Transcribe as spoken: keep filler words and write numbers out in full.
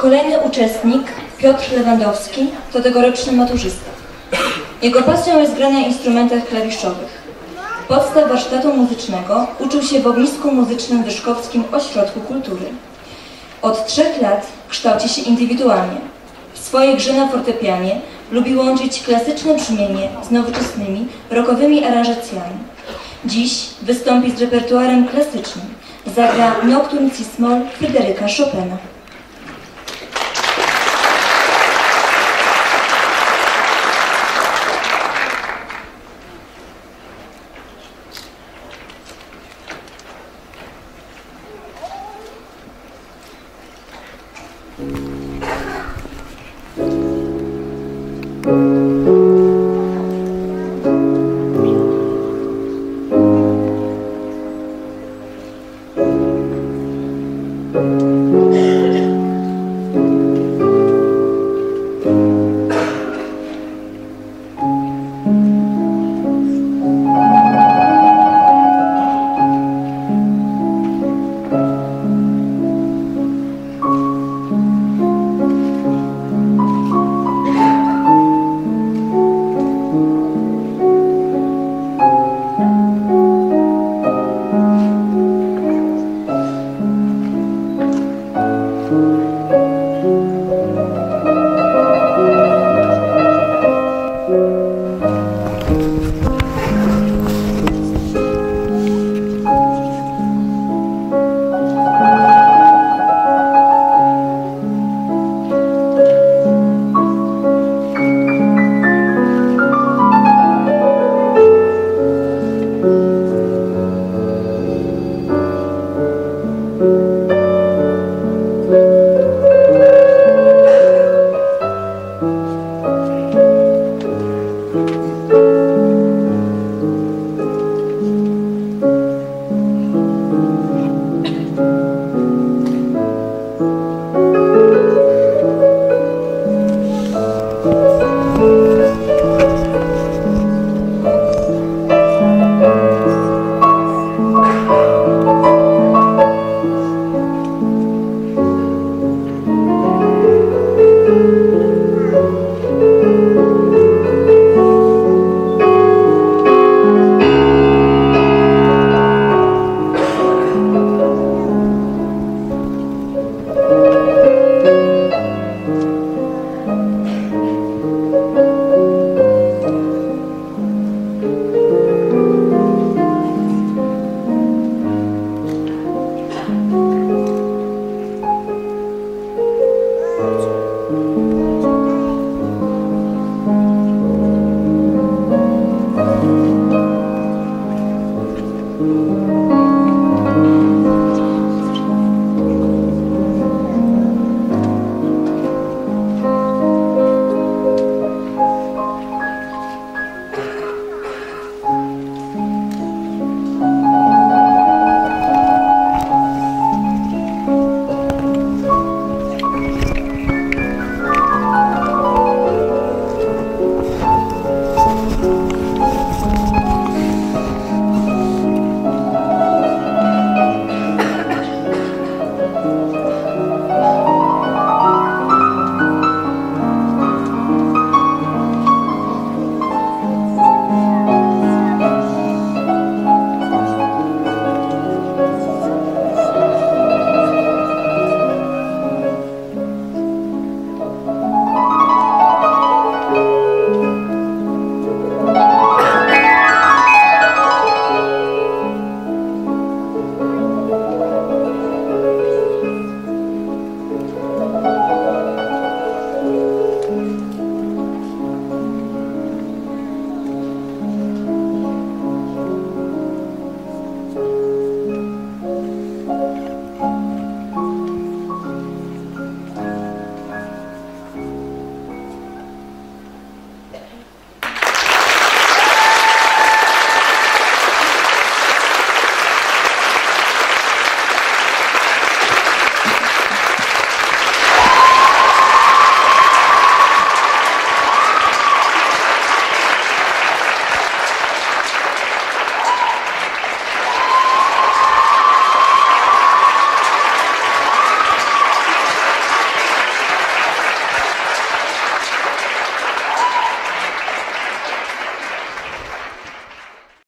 Kolejny uczestnik, Piotr Lewandowski, to tegoroczny maturzysta. Jego pasją jest granie na instrumentach klawiszowych. Podstaw warsztatu muzycznego uczył się w ognisku muzycznym Wyszkowskim Ośrodku Kultury. Od trzech lat kształci się indywidualnie. W swojej grze na fortepianie lubi łączyć klasyczne brzmienie z nowoczesnymi, rockowymi aranżacjami. Dziś wystąpi z repertuarem klasycznym. Zagra Nocturne C-moll Fryderyka Chopina.